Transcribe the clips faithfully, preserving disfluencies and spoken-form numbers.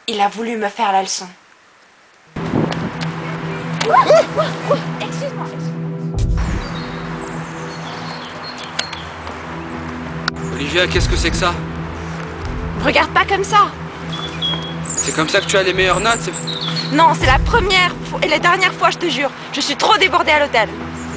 Il a voulu me faire la leçon. Excuse-moi. Olivia, qu'est-ce que c'est que ça? Regarde pas comme ça. C'est comme ça que tu as les meilleures notes? c'est- Non, c'est la première fois et la dernière fois, je te jure. Je suis trop débordée à l'hôtel.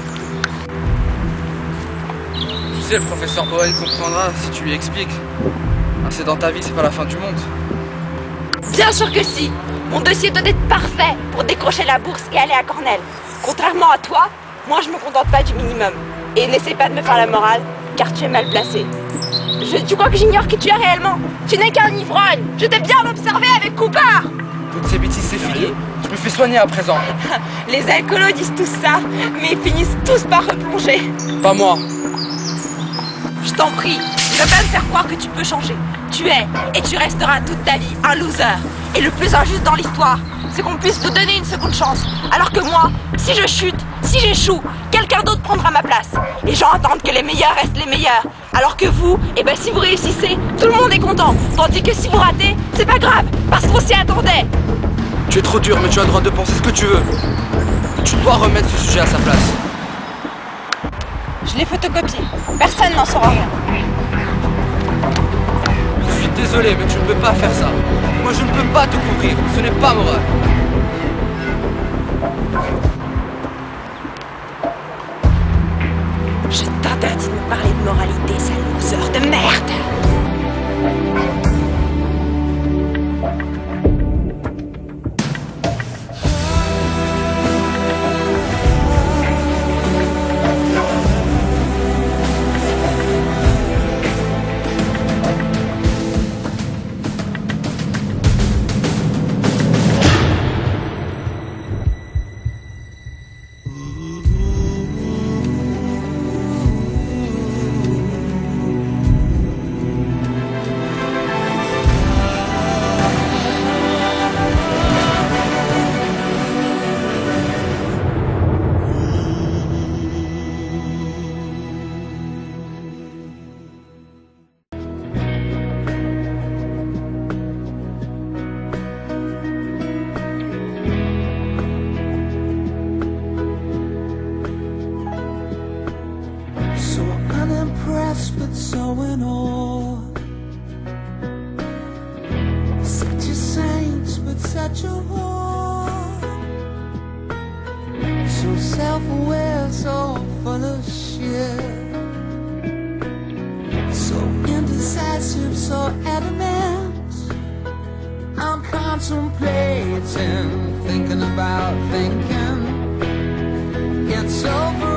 Tu sais, le professeur Bowen comprendra si tu lui expliques. Un c'est dans ta vie, c'est pas la fin du monde. Bien sûr que si. Mon dossier doit être parfait pour décrocher la bourse et aller à Cornell. Contrairement à toi, moi je me contente pas du minimum. Et n'essaie pas de me faire la morale, car tu es mal placé. Je, tu crois que j'ignore qui tu es réellement? Tu n'es qu'un ivrogne. Je t'ai bien observé avec Cooper. Toutes ces bêtises, c'est fini. Je me fais soigner à présent. Les alcoolos disent tous ça, mais ils finissent tous par replonger. Pas moi. Je t'en prie, ne veux pas me faire croire que tu peux changer. Tu es, et tu resteras toute ta vie, un loser. Et le plus injuste dans l'histoire, c'est qu'on puisse te donner une seconde chance. Alors que moi, si je chute, si j'échoue, quelqu'un d'autre prendra ma place. Les gens attendent que les meilleurs restent les meilleurs. Alors que vous, eh ben si vous réussissez, tout le monde est content. Tandis que si vous ratez, c'est pas grave, parce qu'on s'y attendait. Tu es trop dur, mais tu as le droit de penser ce que tu veux. Tu dois remettre ce sujet à sa place. Je l'ai photocopié. Personne n'en saura rien. Je suis désolé, mais tu ne peux pas faire ça. Moi, je ne peux pas te couvrir. Ce n'est pas moral. Je t'interdis de me parler de moralité, sale loser de merde. But so in awe, such a saint, but such a whore. So self-aware, so full of shit, so indecisive, so adamant. I'm contemplating, thinking about thinking. It's over.